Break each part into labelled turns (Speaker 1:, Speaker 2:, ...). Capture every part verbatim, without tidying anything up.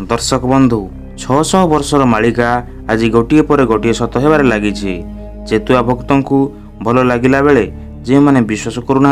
Speaker 1: दर्शक बंधु छह सौ वर्षर मालिका आज गोटे पर गोटे सत होबार लगी। चेतुआ भक्त को भल लगिला बेले जे मैंने विश्वास करूना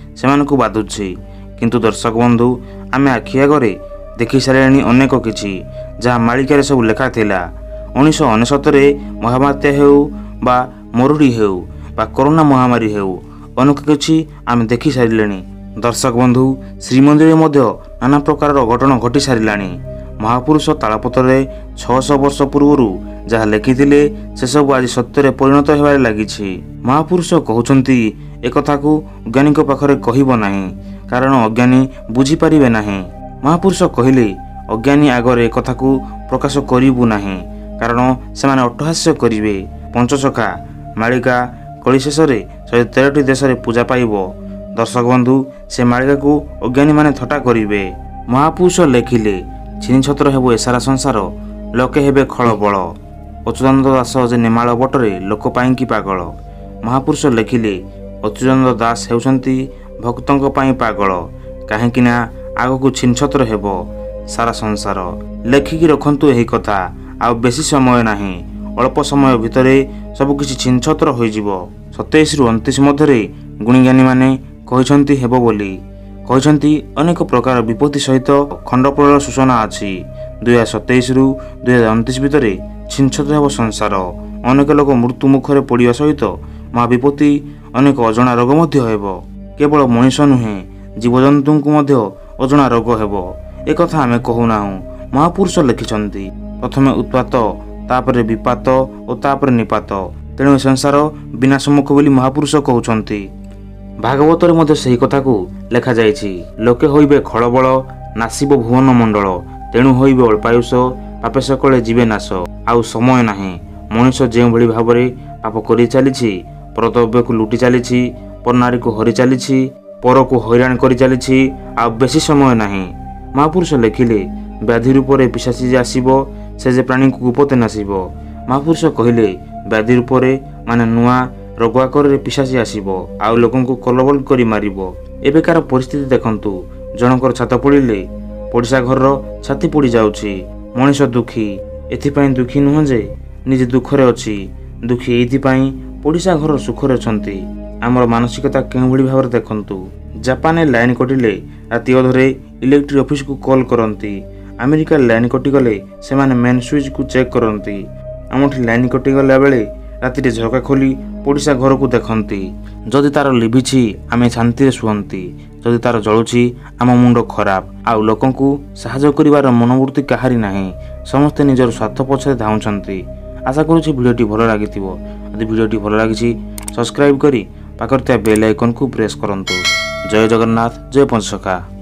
Speaker 1: से बाधुछि। किंतु दर्शक बंधु आम आखि आगे देखि सारे अनेक किछि जहाँ मालिकार सब लेखा थिला। उन्नीस अनेशत महाबात्या हेउ बा मरुड़ी हेउ बा कोरोना महामारी हेउ अनेक किछि आम देखि सारे। दर्शक बंधु श्रीमंदिर मध्य नाना प्रकार घटना घटी सारे। महापुरुष तालपत्र छह सौ वर्ष पूर्व जहाँ लिखिथिले से सब आज सत्य परिणत होबार लगी। महापुरुष कहउछंती एक कथा को अज्ञानी पाखरे कहब नाही कारण अज्ञानी बुझी पारिबे नाही। महापुरुष कहले अज्ञानी आगरे एक कथा को प्रकाश करिबु नाही कारण सेमाने अट्टहास्य करिवे। पंचसखा मालिका कली शेष शहे तेरह देश में पूजा पाइब। दर्शक बंधु से मालिका को अज्ञानी माने थटा करिवे। महापुरुष लेखिले छिनी छत्र हेबो एसारा संसार लोके हेबे खल बल। अच्युतानंद दास जे नेमाल बटरे लोक पाइंकी पागल। महापुरुष लेखिले अच्युतानंद दास हेउछंती भक्तंक पाई पागल काहेकि ना आगकू छिन छत्र हेबो सारा संसार। लेखिकी रखंतु एही कथा आ बेसी समय नाही अल्प समय भितरे सबकिछि छिन छत्र होई जिवो। सत्ताईस रु उनतीस मध्यरे गुणीज्ञानी माने कहिसंती हेबो बोली कहिसंती। अनेक प्रकार विपत्ति सहित खंडप्रलय सूचना अछि। दुई हजार सतैश रु दुई हजार उनतीस भितर छिनछत्र हेब संसार। अनेक लोक मृत्यु मुखरे पड़ा सहित महाविपत्ति अनेक अजणा रोग मध्य हेब। केवल मनुष्य नुहे जीवजंतु को मध्य अजणा रोग हेब एक कथा आमे कहूना। महापुरुष लिखिछंती प्रथमे उत्पात तापरे विपात और तापरे निपात तेणु संसार विनाशमुख बोली महापुरुष कहउछंती। भागवतर मध्य सही कथा को लेखा जाइछि। लोके होइबे खळबळ नासिब भुवन मंडल तेणु होइबे अल्पायुष पापे सकले जीवे नाश। आउ समय नाही मनुष्य जेउ भली भाबरे पाप करि चलिछि परद्रव्य को लुटि चलिछि परनारी को हरि चलिछि पर को हैरान करि चलिछि आ बेसी समय नाही। महापुरुष लेखिले व्याधि रूप रे पिशाची आसीबो से जे प्राणी को गुपते नासिबो। महापुरुष कहिले व्याधि रूप रे माने नुआ रोग आकर पिशाची आसीबो आउ लोकन को कलबल करी मारिबो। एबेकार परिस्थिति देखंतु जनकर छात पड़िले पड़िसा घर छाती पड़ी जाउछि। मनुष्य दुखी एथिपाई दुखी नुह जे निजे दुखरे अछि दुखी एथिपाई पड़िसा घर सुखरे अछंती। आमर मानसिकता केउ भली भाବରେ देखंतु। जापान लाइन कटिले राति अधरे इलेक्ट्रिक ऑफिस को कॉल करंती। अमेरिका लाइन कटि गले से माने मेन स्विच को चेक करंती। आमठी लाइन कटि गला बेले राति रे झरका खोली पड़िसा घर को देखंती। जदि तार लिभिछि आमे शांति शुअंती जदि तार जळुछि आम मुंड खराब। आउ लोकन को सहायता करिवार मनोवृत्ति काहारी नाही समस्ते निजर स्वार्थ पछरे धाउछंती। आशा करूछि भिडियोटी भलो लागिथिबो। यदि भिडियोटी भलो लागिछि सब्सक्राइब करी पाखरे बेल आइकन को प्रेस करंतु। जय जगन्नाथ जय पंचसखा।